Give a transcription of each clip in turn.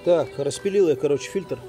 Так, распилил я, короче, фильтр.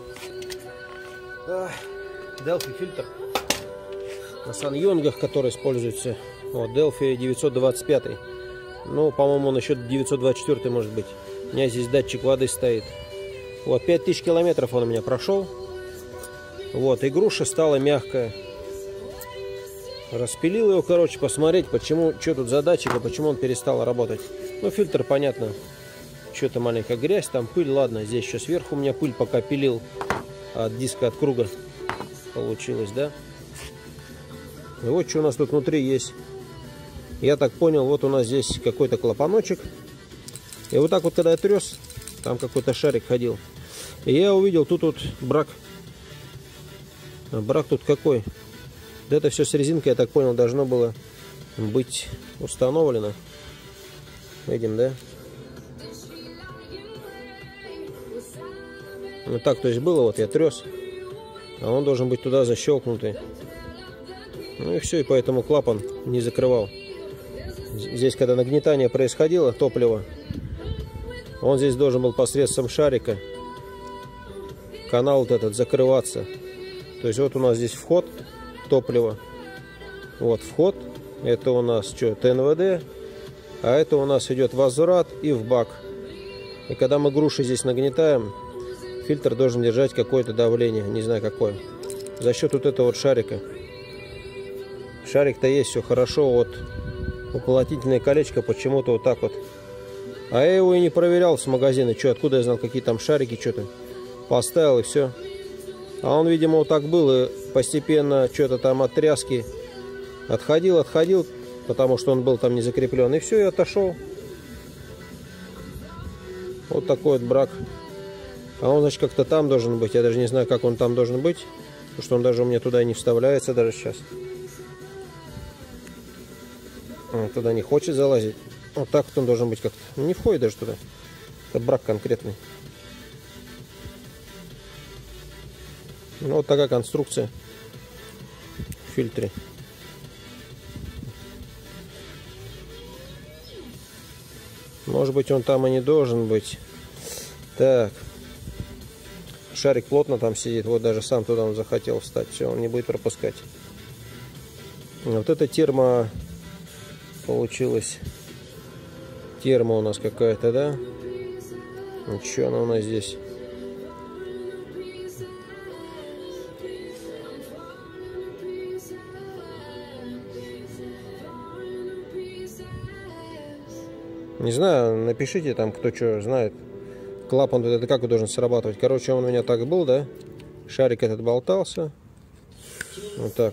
Delphi фильтр. На Сан-Йонгах, который используется. Вот, Delphi 925. Ну, по-моему, он еще 924 может быть. У меня здесь датчик воды стоит. Вот, 5000 километров он у меня прошел. Вот, и груша стала мягкая. Распилил его, короче, посмотреть, почему, что тут за датчик, и почему он перестал работать. Ну, фильтр, понятно. Что-то маленькая грязь, там пыль. Ладно, здесь еще сверху у меня пыль, пока пилил от диска, от круга получилось, да? И вот что у нас тут внутри есть. Я так понял, вот у нас здесь какой-то клапаночек. И вот так вот, когда я трес, там какой-то шарик ходил. И я увидел, тут брак. Брак тут какой? Да это все с резинкой, я так понял, должно было быть установлено. Видим, да? Вот так, то есть было, вот я трес, а он должен быть туда защелкнутый. Ну и все, и поэтому клапан не закрывал. Здесь, когда нагнетание происходило, топливо, он здесь должен был посредством шарика, канал вот этот, закрываться. То есть вот у нас здесь вход топлива, вот вход, это у нас что, ТНВД, а это у нас идет возврат и в бак. И когда мы груши здесь нагнетаем, фильтр должен держать какое-то давление, не знаю какое, за счет вот этого вот шарика. Шарик-то есть, все хорошо, вот уплотнительное колечко почему-то вот так вот. А я его и не проверял с магазина, что, откуда я знал, какие там шарики, что-то поставил и все. А он, видимо, вот так был, и постепенно что-то там от тряски отходил, потому что он был там не закреплен. И все, и отошел. Вот такой вот брак. А он, значит, как-то там должен быть. Я даже не знаю, как он там должен быть. Потому что он даже у меня туда и не вставляется даже сейчас. Он туда не хочет залазить. Вот так вот он должен быть как-то. Не входит даже туда. Это брак конкретный. Ну, вот такая конструкция в фильтре. Может быть, он там и не должен быть. Так. Шарик плотно там сидит. Вот даже сам туда он захотел встать. Все, он не будет пропускать. Вот это термо получилось. Термо у нас какая-то, да? Ну, что она у нас здесь? Не знаю, напишите там, кто что знает. Клапан это как должен срабатывать. Короче, он у меня так был, да? Шарик этот болтался. Вот так.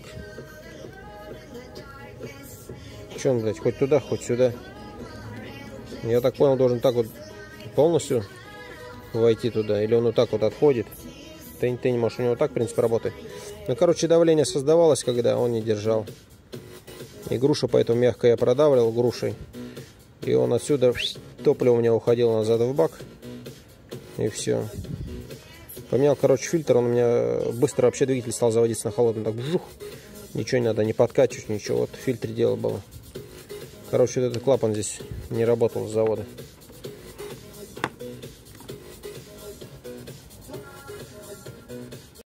Че он, блядь, хоть туда, хоть сюда. Я так понял, должен так вот полностью войти туда. Или он вот так вот отходит. Ты не можешь, у него так, в принципе, работает. Ну, короче, давление создавалось, когда он не держал. И груша поэтому мягко я продавливал грушей. И он отсюда, топливо у меня уходило назад в бак. И все. Поменял, короче, фильтр. Он у меня быстро вообще двигатель стал заводиться на холодном. Так, бжух. Ничего не надо, не подкачивать, ничего. Вот в фильтре дело было. Короче, этот клапан здесь не работал с завода.